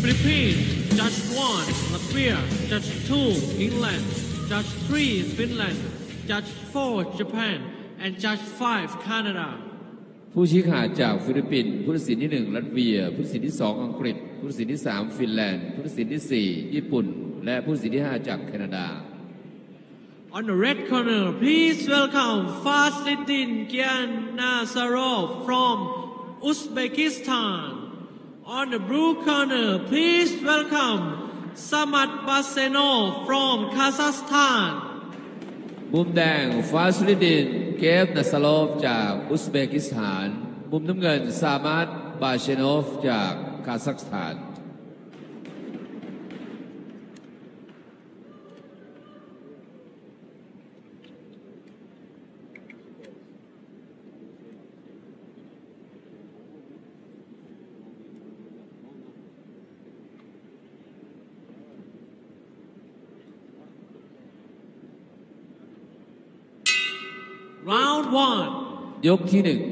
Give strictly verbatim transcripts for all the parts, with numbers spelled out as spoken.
Philippines, Judge one, Latvia, Judge two, England, Judge three, Finland, Judge four, Japan, and Judge five, Canada. ผู้ชี้ขาดจากฟิลิปปินส์ผู้ตัดสินที่หนึ่งรัสเซียผู้ตัดสินที่สองอังกฤษผู้ตัดสินที่สามฟินแลนด์ผู้ตัดสินที่สี่ญี่ปุ่นและผู้ตัดสินที่ห้าจากแคนาดา On the red corner, please welcome Fakhriddin Gyanazarov from Uzbekistan. On the blue corner, please welcome Samad Basenov from Kazakhstan. มุมแดงฟาสลิดินเกฟนัสลอฟจากอุซเบกิสถานมุมน้ำเงินซามัดบาเชโนฟจากคาซัคสถาน Round one. ยกที่หนึ่ง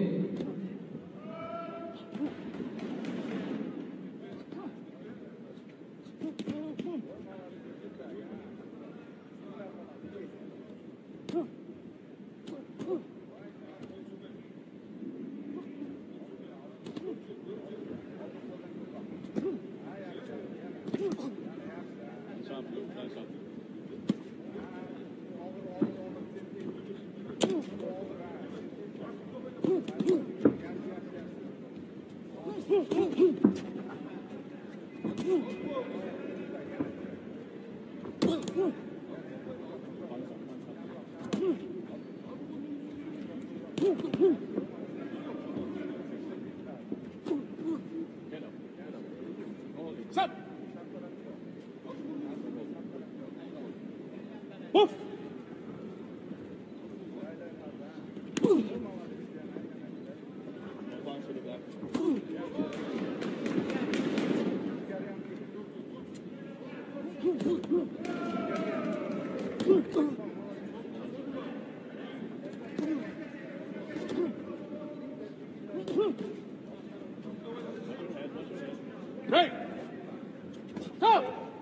Break. Stop.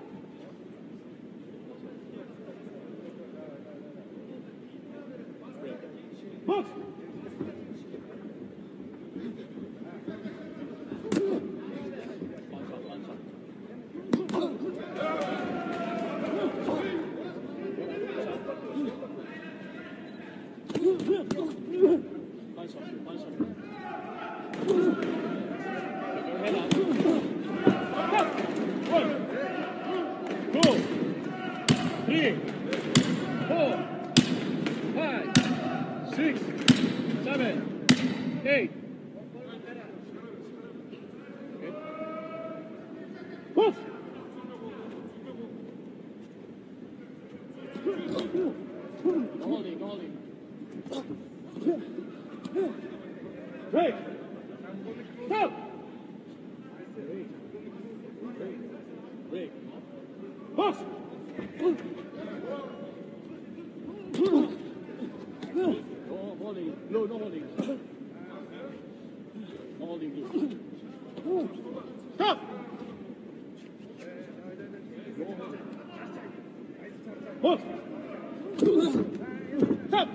Move. Break. Stop. Break. Box. No holding. No, no holding. No holding. Stop. Box. Stop.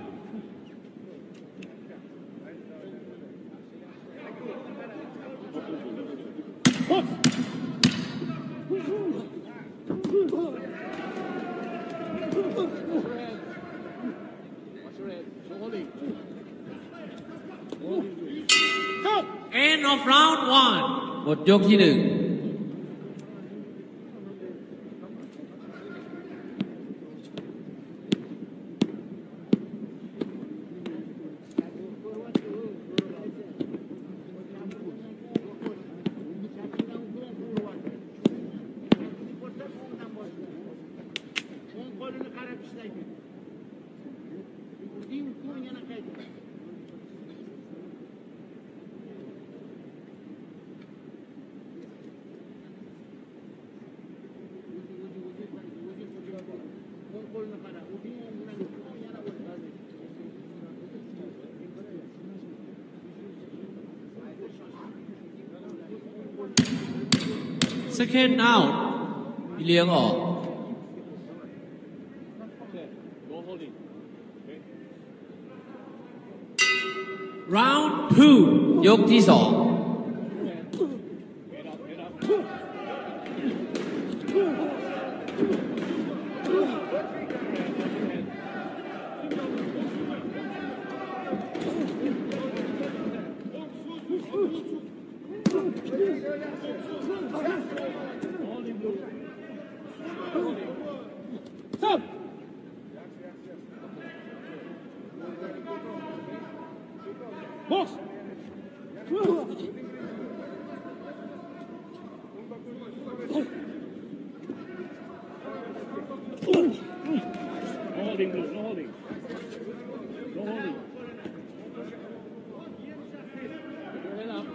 End of round one. หมดยกที่หนึ่ง Break. Second out. พี่เลี้ยงออก No holding. Okay. Round two. ยกที่สอง Head up, head up. Holding blue. Stop. Box. No holding blue, no holding. No holding. Your head up.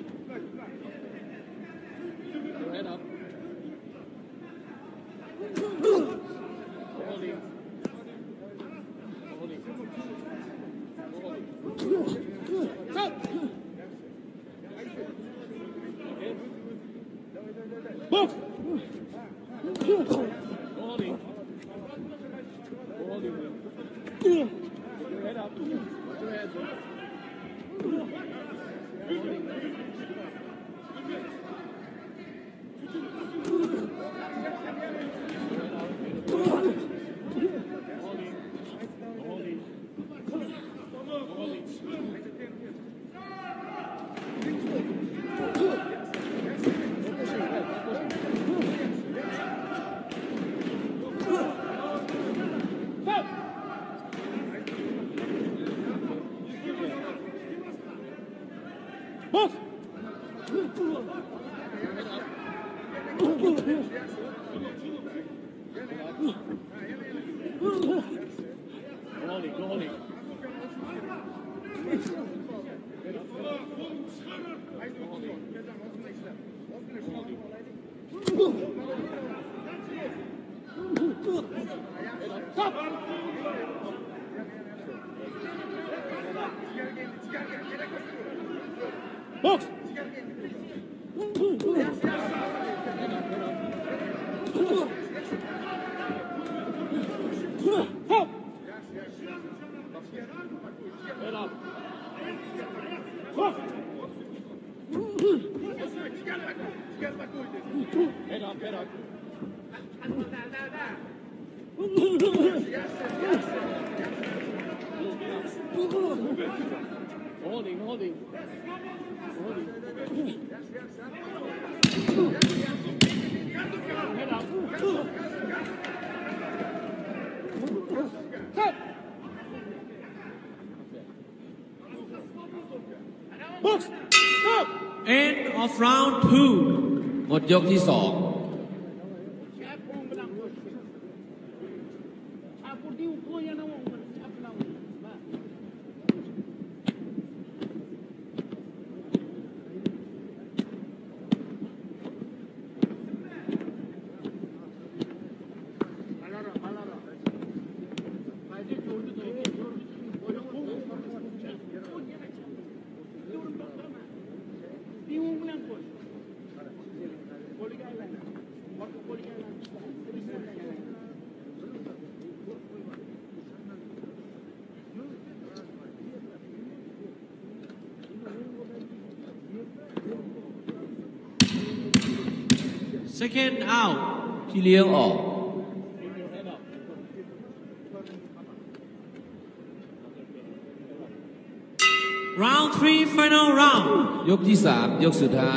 Your head up. No holding. No holding. No holding. Stop. Okay. Box. No holding. No holding. Put your head up. Put your head up. Box. No holding, no holding. Stop. Box. Stop. Head up. Box. Head up, head up. Holding, holding. Holding. Head up. Stop. Box. Stop. End of round two. หมดยกที่สอง Second out. พี่เลี้ยงออก Round three, final round. ยกที่สามยกสุดท้าย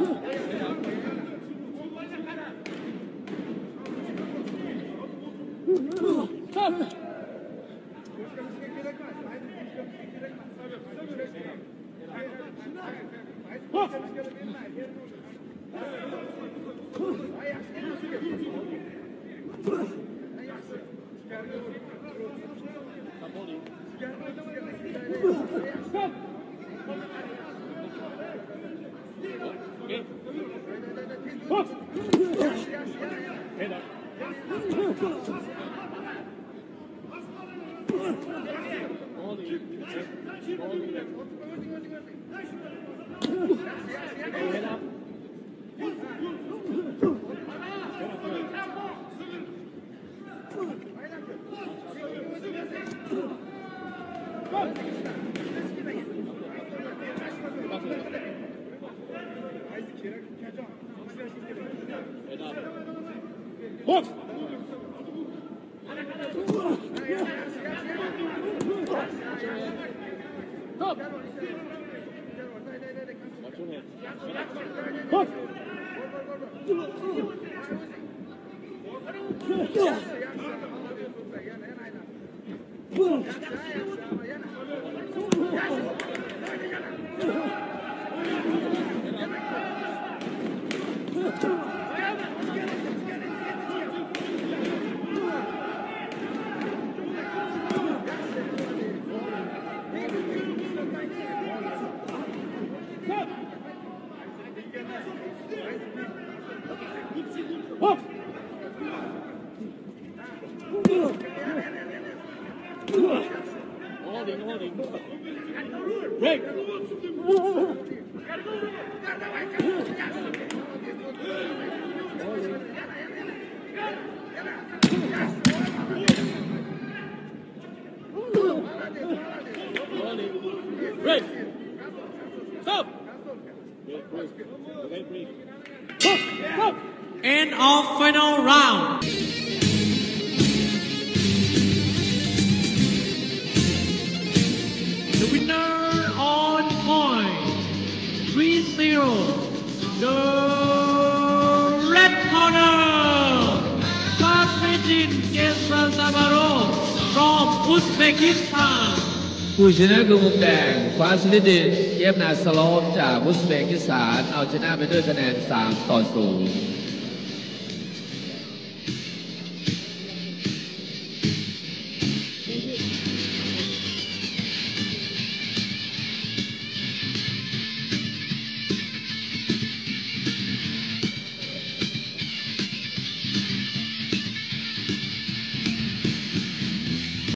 Stop. Box! Stop! Box! Holding, holding. Break. Break. Stop. Break, break. Okay, break. Stop. Stop. End of final round. The winner on point, three zero. The red corner, Fakhriddin Kesasavarov from Uzbekistan. ผู้ชนะคือมุมแดงฟาซิลิดินเยฟนาสโลฟจากอุซเบกิสถานเอาชนะไปด้วยคะแนนสามต่อศูนย์